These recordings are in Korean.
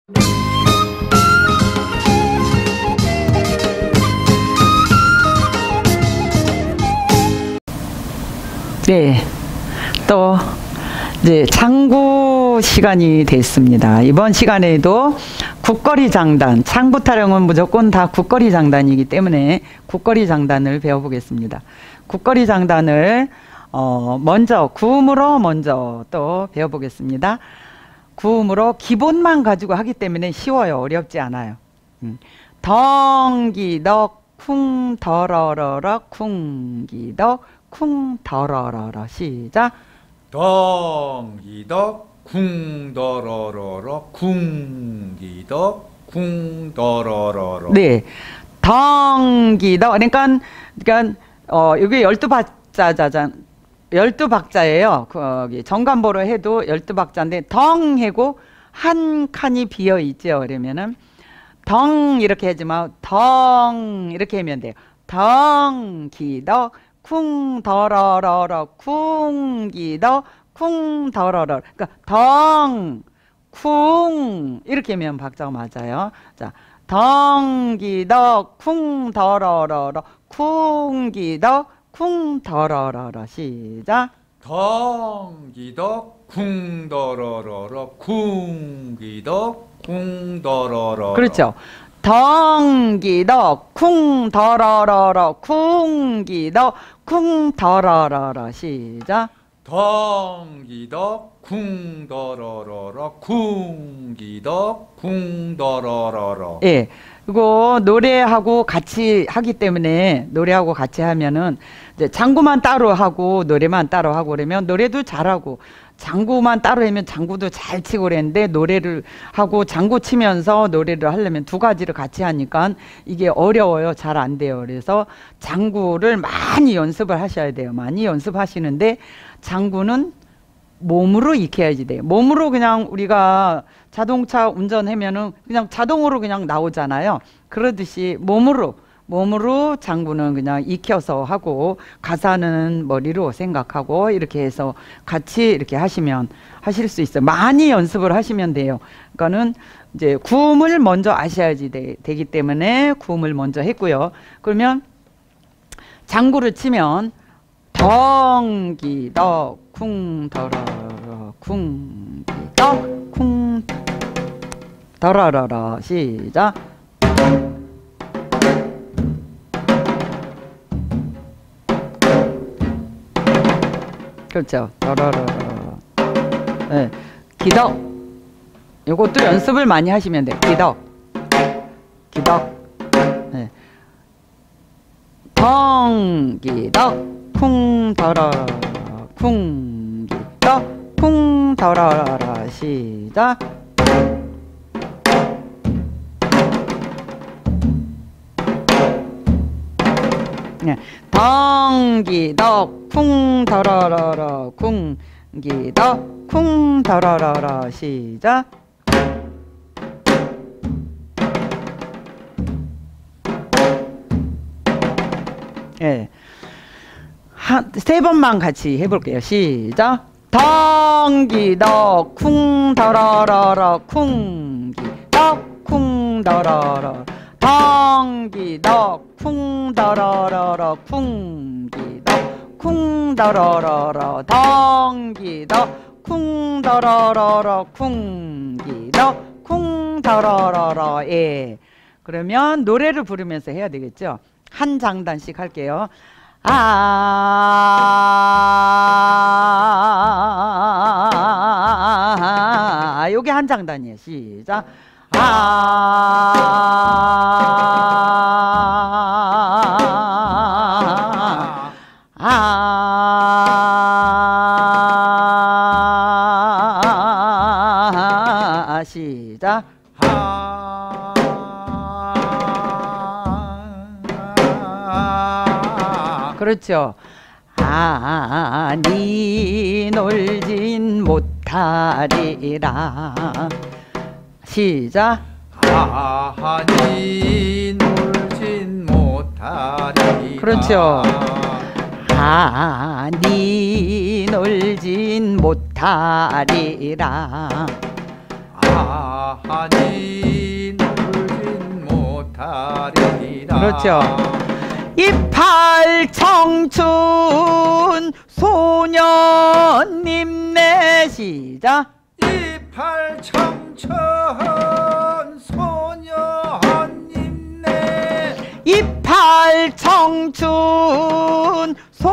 네, 또 이제 장구 시간이 됐습니다. 이번 시간에도 국거리 장단, 창부 타령은 무조건 다 국거리 장단이기 때문에 국거리 장단을 배워보겠습니다. 국거리 장단을 먼저 구음으로 먼저 또 배워보겠습니다. 구음으로 기본만 가지고 하기 때문에 쉬워요. 어렵지 않아요. 덩기덕 쿵 더러러러 쿵기덕 쿵 더러러러. 시작. 덩기덕 쿵 더러러러 쿵기덕 쿵 더러러러. 네, 덩기덕. 그러니까 여기 12박자잖아. 12박자예요. 거기 정관보로 해도 12박자인데 덩 해고 한 칸이 비어 있죠. 그러면은 덩 이렇게 하지 마. 덩 이렇게 하면 돼요. 덩기덕 쿵 더러러러 쿵기덕 쿵 더러러. 그러니까 덩 쿵 이렇게 하면 박자가 맞아요. 자, 덩기덕 쿵 더러러러 쿵기덕 쿵 더러러러. 시작. 덩기덕 쿵 더러러러 쿵기덕 쿵 더러러러. 그렇죠. 덩기덕 쿵 더러러러 쿵기덕 쿵 더러러러. 시작. 덩기덕 쿵 더러러러 쿵기덕 쿵 더러러러. 예. 이거 노래하고 같이 하기 때문에 노래하고 같이 하면은 이제 장구만 따로 하고 노래만 따로 하고 그러면 노래도 잘하고, 장구만 따로 하면 장구도 잘 치고 그랬는데 노래를 하고 장구 치면서 노래를 하려면 두 가지를 같이 하니까 이게 어려워요. 잘 안 돼요. 그래서 장구를 많이 연습을 하셔야 돼요. 많이 연습하시는데 장구는 몸으로 익혀야지 돼요. 몸으로 그냥 우리가 자동차 운전하면은 그냥 자동으로 그냥 나오잖아요. 그러듯이 몸으로 장구는 그냥 익혀서 하고 가사는 머리로 생각하고 이렇게 해서 같이 이렇게 하시면 하실 수 있어요. 많이 연습을 하시면 돼요. 그러니까는 이제 구음을 먼저 아셔야지 되기 때문에 구음을 먼저 했고요. 그러면 장구를 치면 덩기덕 쿵 더러러 쿵기덕 쿵 더러러러. 시작. 그렇죠. 더러러러. 네. 기덕. 요것도 연습을 많이 하시면 돼요. 기덕. 네. 덩기덕 쿵 더러러 쿵기덕 쿵 더러러. 시작. 네. 덩기덕 쿵 더러러러 쿵기덕 쿵 더러러러. 시작. 예. 세 번만 같이 해볼게요. 시작. 덩기덕 쿵 더러러러 쿵기덕 쿵 더러러 덩기덕 쿵 더러러러 쿵기덕 쿵 더러러러 덩기덕 쿵 더러러러 쿵기덕 쿵 더러러러. 예. 그러면 노래를 부르면서 해야 되겠죠. 한 장단씩 할게요. 요게 한 장단이에요. 시작. 시작. 그렇죠. 아니 놀진 못하리라. 시작. 아니 놀진 못하리라. 그렇죠. 아니 놀진 못하리라. 아니 놀진 못하리라. 그렇죠. 이팔 청춘 소년님 내 시작. 이팔 청춘 소년님 내. 이팔 청춘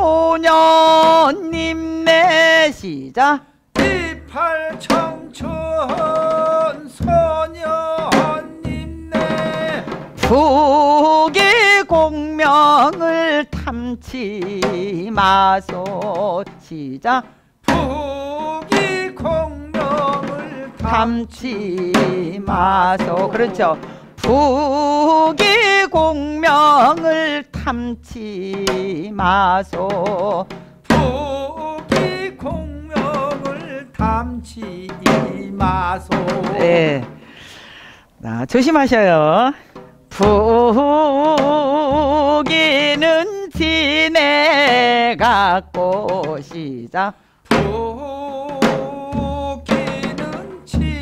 소년님 내 시작. 이팔 청춘 소년님 내. 부귀 공명을 탐치 마소 시작. 부귀 공명을 탐치 마소. 그렇죠. 부귀 공명을 탐치 마소. 부귀 공명을 탐치 마소. 네. 자, 조심하셔요. 부귀는 지내갖고 시작. 부귀는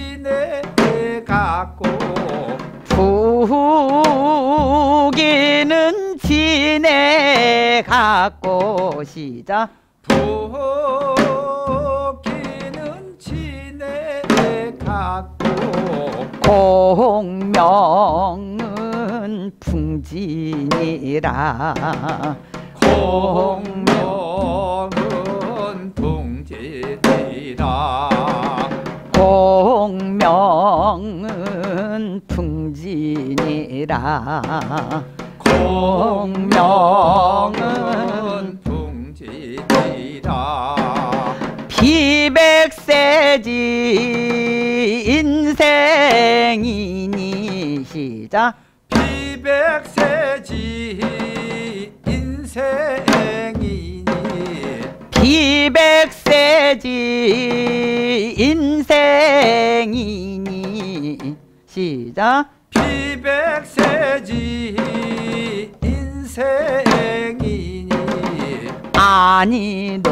지내갖고. 부귀는 지내갖고 시작. 부귀는 지내갖고. 공명은 풍진이라. 공명은 풍진이라. 공명은 풍진이라. 공명은 풍진이라. 비백세지 인생이니 시작. 비백세지 인생이니. 비백세지 인생이니 시작. 비백세지 인생이니. 아니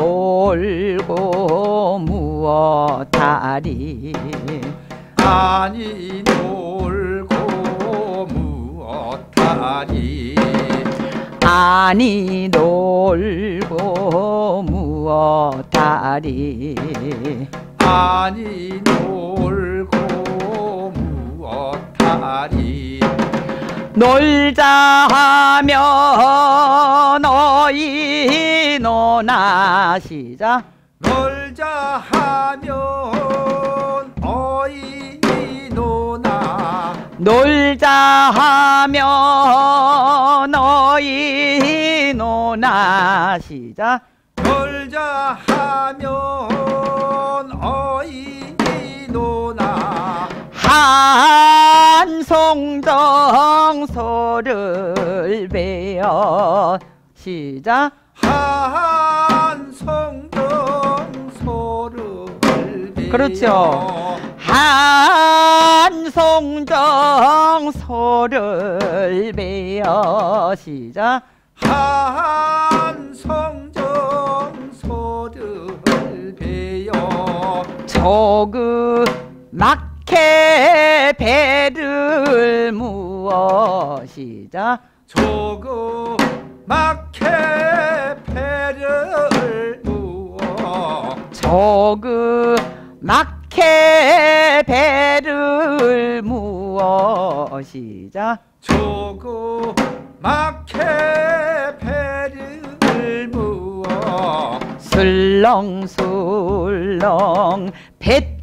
놀고 무엇하리. 아니 놀고 무엇하리. 아니 놀고 무엇하리. 아니 놀고 무엇하리. 놀자 하면 어이 노나 시작. 놀자 하면 어이 노나. 놀자 하면 어이 노나 시작. 놀자 하면 어이 노나. 한송정소를 베어 시작. 한송정소를 베어. 그렇죠. 한송정소를 베어 시작. 한송정소를 베어. 조그맣게 배를 무어 시작. 조그맣게 배를 무어. 조그맣게 배를 무어 시작. 조그맣게 배를 무어. 술렁술렁 배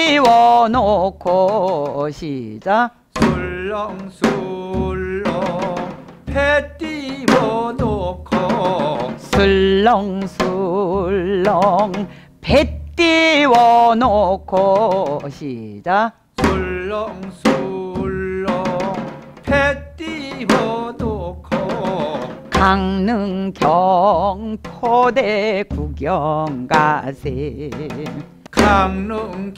띄워놓고 시작. 술렁술렁 배 띄워놓고. 술렁술렁 배 띄워놓고 시작. 술렁술렁 배 띄워놓고. 강릉 경포대 구경 가세. 강릉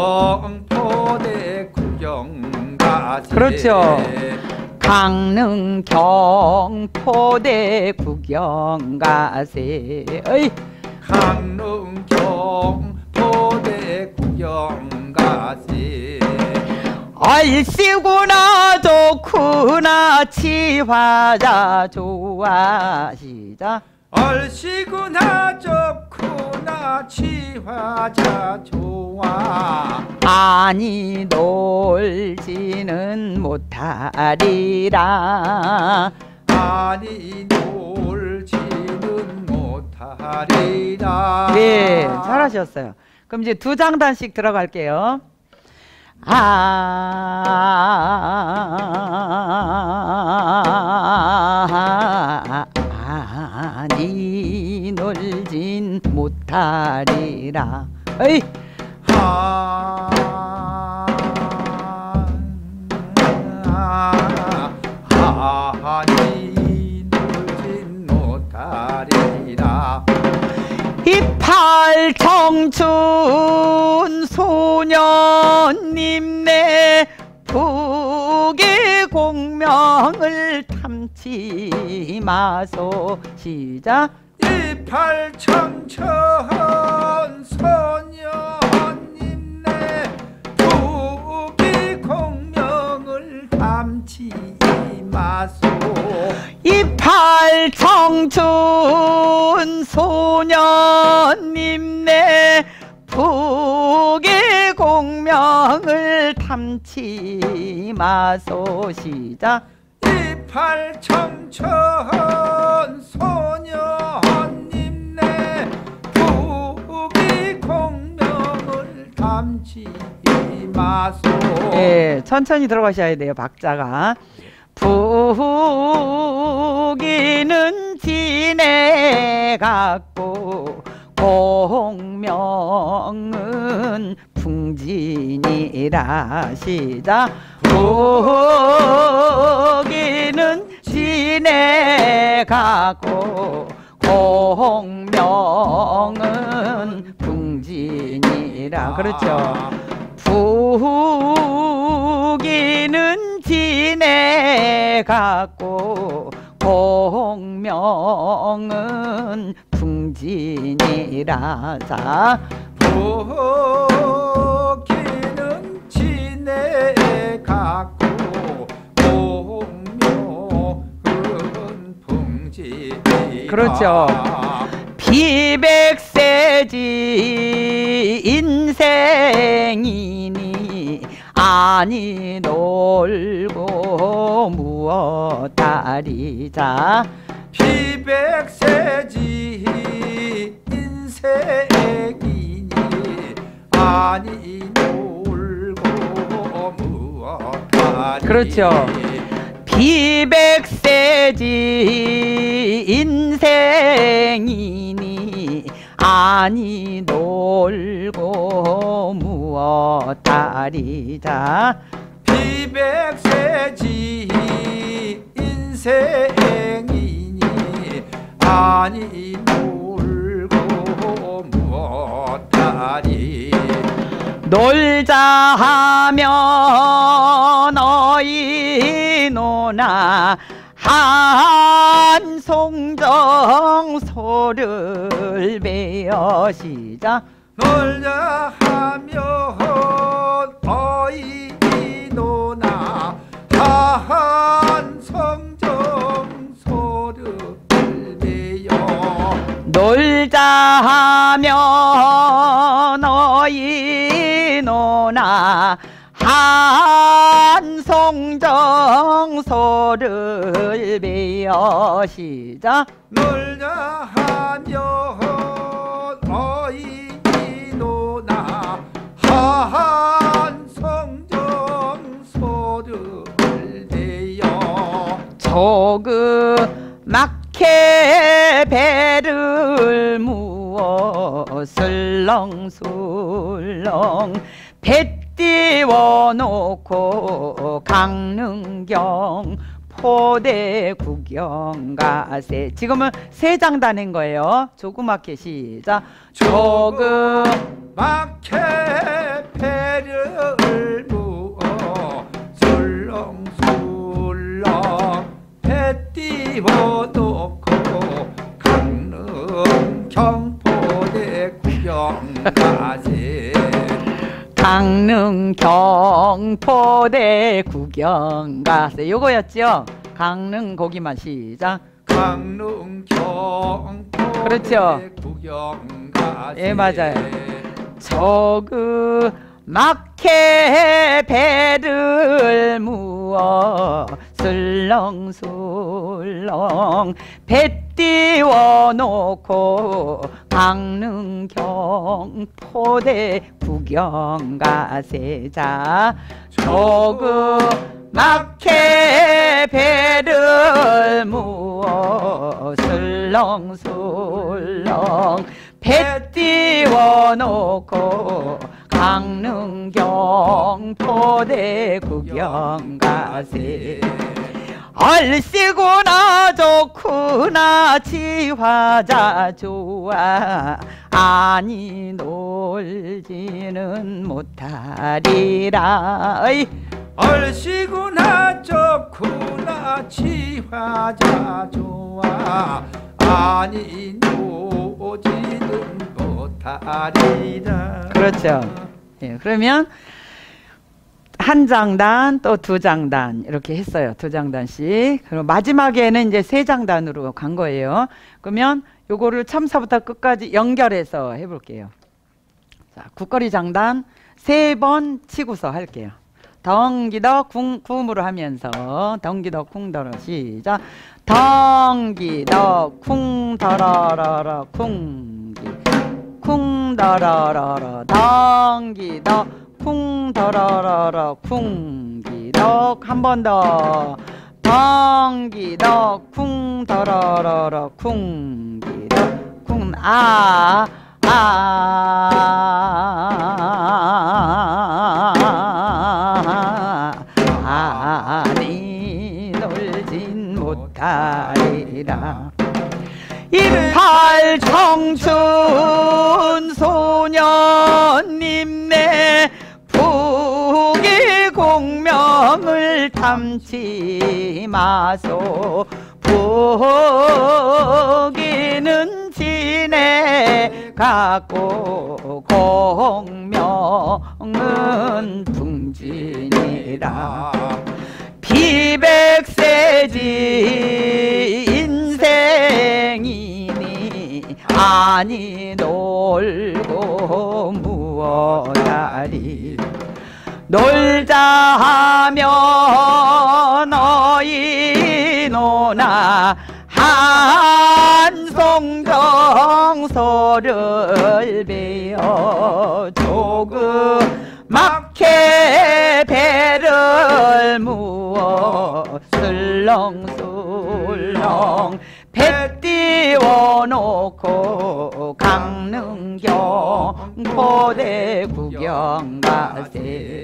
경포대 구경 가세. 그렇죠. 강릉 경포대 구경 가세. 어이. 강릉 경포대 구경 가세. 얼씨구나 좋구나 치화자 좋아. 시작. 얼씨구나 좋구나 치화자 좋아. 아니 놀지는 못하리라. 아니 놀지는 못하리라. 네, 잘하셨어요. 그럼 이제 두 장단씩 들어갈게요. 아니 놀진 못하리라. 어이. 아니 놀진 못하리라. 이팔 청춘 소년님 내 북의 공명을 탐지 마소. 시작. 이팔 청춘 소년님 내 북의 공명을 탐지 마소. 이팔 청춘 소년님 내 북의 공명을 탐지 마소. 시작. 이팔 청춘 소년님 내 북의 공명을 탐지 마소. 예, 천천히 들어가셔야 돼요. 박자가. 북이는 지내갖고 공명은 풍진이라. 시작. 북이는 지내갖고 공명은 풍진이라. 그렇죠. 북이는 지내갖고 공명은 풍진이라. 자, 북이는 지내갖고 공명은 풍진이라. 그렇죠. 비백세지 인생이니 아니 놀고 무엇하리자. 비백세지 인생이니 아니 놀고 무엇하리. 그렇죠. 비백세지 인생이니 아니 놀고 무엇하리자. 비백세지 인생이니 아니 놀고 무엇하리. 놀자 하면 너희 노나 한송정소를 베어. 시작. 놀자 하면 어이 노나 한성정소를 베어. 놀자 하면 너희 노나 한송정소를 베어. 시작. 놀자 하면 어이 노나 한성정소를 베어. 조그맣게 배를 무어 슬렁슬렁 배 띄워놓고 강릉경 포대 구경 가세. 지금은 세 장 다낸 거예요. 조그맣게. 시작. 조그맣게 배를 무어 술렁술렁 배 띄워놓고 강릉 경포대 구경 가세. 강릉 경 경포대 구경 가세. 요거였죠. 강릉 거기만 시작. 강릉 경포대 그렇죠. 구경 가세. 예, 맞아요. 저그맣게 배를 무어 술렁술렁 배 띄워놓고 강릉 경포대 구경 가세자. 저그맣게 배를 무어 술렁술렁 배 띄워놓고 강릉 경포대 구경 가세. 얼씨구나 좋구나 지화자 좋아 아니 놀지는 못하리라. 얼씨구나 좋구나 지화자 좋아 아니 노지는 못하리라. 그렇죠. 예, 그러면 한 장단 또 두 장단 이렇게 했어요. 두 장단씩. 그리고 마지막에는 이제 세 장단으로 간 거예요. 그러면 요거를 처음부터 끝까지 연결해서 해볼게요. 자, 국거리 장단 3번 치고서 할게요. 덩기더 쿵으로 하면서 덩기더 쿵더러 시작. 덩기더 쿵더러러러 쿵기 쿵더러러러 덩기더 쿵더러러러 쿵기덕. 한 번 더. 덩기덕 쿵더러러러 쿵기덕 쿵. 아니 놀진 못하리라. 18 청춘 소년님네 부기 공명을 탐지 마소. 부기는 지내갖고 공명은 풍진이라. 비백세지 인생이니 아니 놀고 무엇하리. 놀자 하면 너희 노나 한송정소를 베어 조그맣게 배를 무어 술렁술렁 배 띄워놓고 강릉 경포대 구경 가세.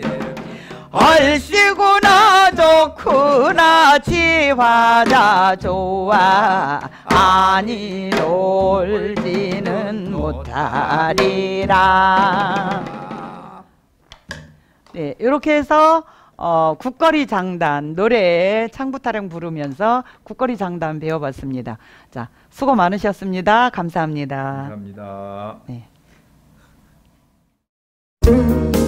얼씨구나 좋구나 지화자 좋아 아니 놀지는 못하리라. 네, 이렇게 해서 국거리 장단 노래 창부타령 부르면서 국거리 장단 배워봤습니다. 자, 수고 많으셨습니다. 감사합니다. 감사합니다. 네.